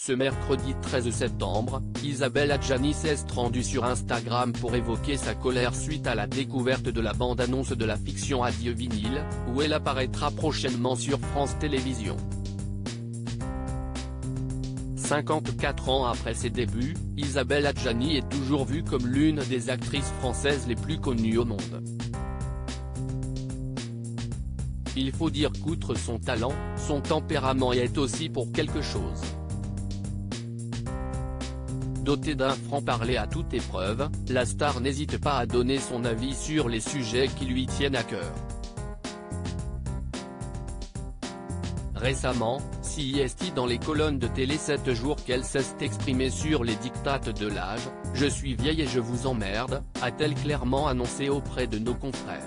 Ce mercredi 13 septembre, Isabelle Adjani s'est rendue sur Instagram pour évoquer sa colère suite à la découverte de la bande-annonce de la fiction Adieu Vinyle, où elle apparaîtra prochainement sur France Télévisions. 54 ans après ses débuts, Isabelle Adjani est toujours vue comme l'une des actrices françaises les plus connues au monde. Il faut dire qu'outre son talent, son tempérament y est aussi pour quelque chose. Dotée d'un franc-parler à toute épreuve, la star n'hésite pas à donner son avis sur les sujets qui lui tiennent à cœur. Récemment, CIST dans les colonnes de télé 7 jours qu'elle s'est exprimée sur les diktats de l'âge, « Je suis vieille et je vous emmerde », a-t-elle clairement annoncé auprès de nos confrères.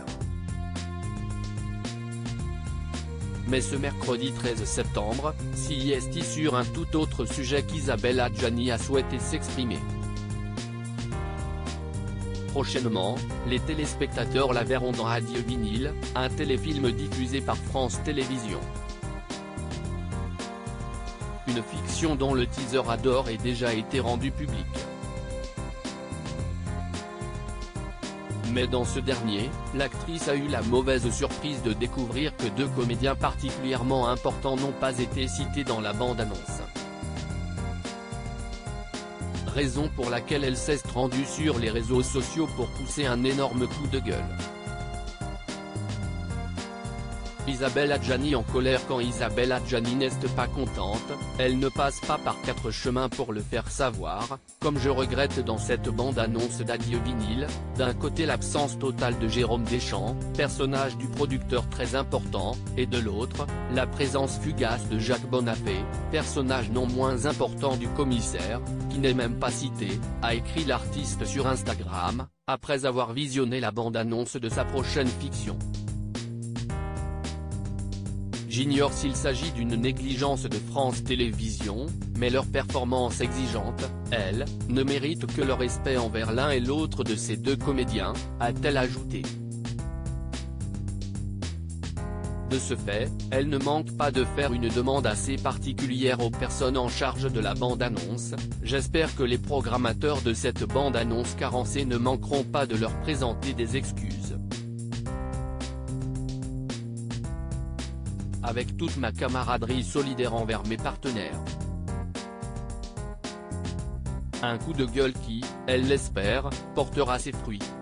Mais ce mercredi 13 septembre, CIST sur un tout autre sujet qu'Isabelle Adjani a souhaité s'exprimer. Prochainement, les téléspectateurs la verront dans Adieu Vinyle, un téléfilm diffusé par France Télévisions. Une fiction dont le teaser a d'ores et déjà été rendu public. Mais dans ce dernier, l'actrice a eu la mauvaise surprise de découvrir que deux comédiens particulièrement importants n'ont pas été cités dans la bande-annonce. Raison pour laquelle elle s'est rendue sur les réseaux sociaux pour pousser un énorme coup de gueule. Isabelle Adjani en colère. Quand Isabelle Adjani n'est pas contente, elle ne passe pas par quatre chemins pour le faire savoir, comme je regrette dans cette bande-annonce d'Adieu Vinyle, d'un côté l'absence totale de Jérôme Deschamps, personnage du producteur très important, et de l'autre, la présence fugace de Jacques Bonafé, personnage non moins important du commissaire, qui n'est même pas cité, a écrit l'artiste sur Instagram, après avoir visionné la bande-annonce de sa prochaine fiction. J'ignore s'il s'agit d'une négligence de France Télévisions, mais leur performance exigeante, elle, ne mérite que le respect envers l'un et l'autre de ces deux comédiens, a-t-elle ajouté. De ce fait, elle ne manque pas de faire une demande assez particulière aux personnes en charge de la bande-annonce. J'espère que les programmateurs de cette bande-annonce carencée ne manqueront pas de leur présenter des excuses. Avec toute ma camaraderie solidaire envers mes partenaires. Un coup de gueule qui, elle l'espère, portera ses fruits.